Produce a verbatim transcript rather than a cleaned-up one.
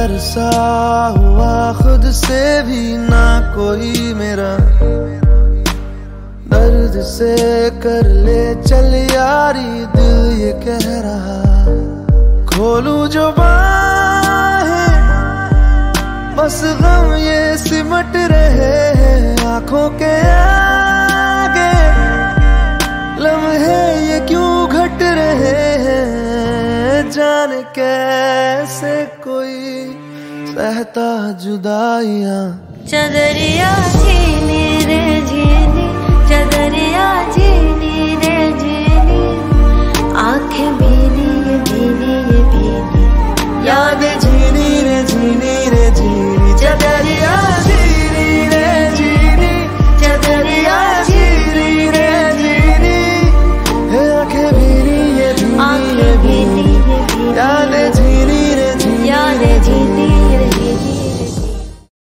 सा हुआ खुद से भी ना कोई मेरा, दर्द से कर ले चल यारी दिल ये कह रहा। खोलूं जो बाहें बस गम ये सिमट रहे हैं, आंखों के आगे लम्हे ये क्यों घट रहे हैं। जाने कैसे कोई सहता जुदाइयां। चदरिया झीनी रे झीनी, चदरिया झीनी रे झीनी, आंखें भीनी ये भीनी ये भीनी, याद